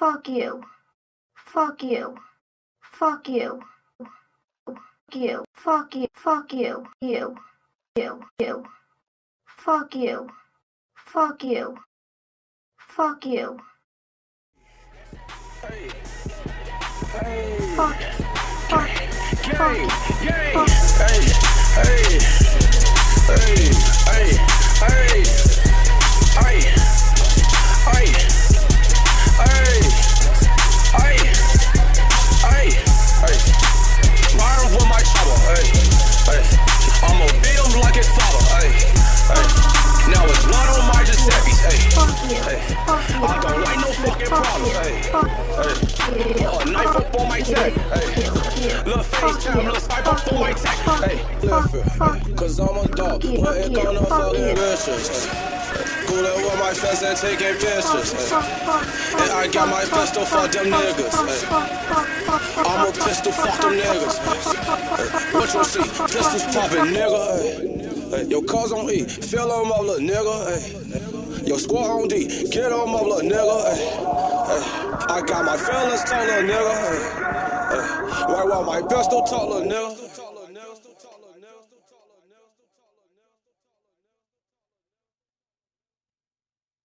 Fuck you. Fuck you. Fuck you. You. Fuck you. Fuck you. You. You. You. Fuck you. Fuck you. Fuck you. Hey. Hey. Fuck. Fuck. Gay. Fuck. Gay. Fuck. Hey. Hey. Hey. Hey. Hey. Hey. Hey. Hey. Hey. Hey. Fire with my trouble. Hey. Hey. I'ma beat him like his father. Hey. Hey. Now it's blood on my Giuseppe's. Hey. Fuck you. Hey. Fuck you. I don't like no fucking problem. Hey. Hey. A knife up on my tech. Hey. Little FaceTime, little snipe up on my tech. Hey. Cause I'm a dog. Putting on the fucking bitches. Cooling with my friends and taking pictures. And I got my pistol for them niggas. I'm a pistol, fuck them niggas. What you see? Pistols popping, nigga. Your cars on E, fill them up, little nigga. Your squad on D, get them up, little nigga. I got my feelings, talk, little nigga. Why want my pistol, talk, little nigga.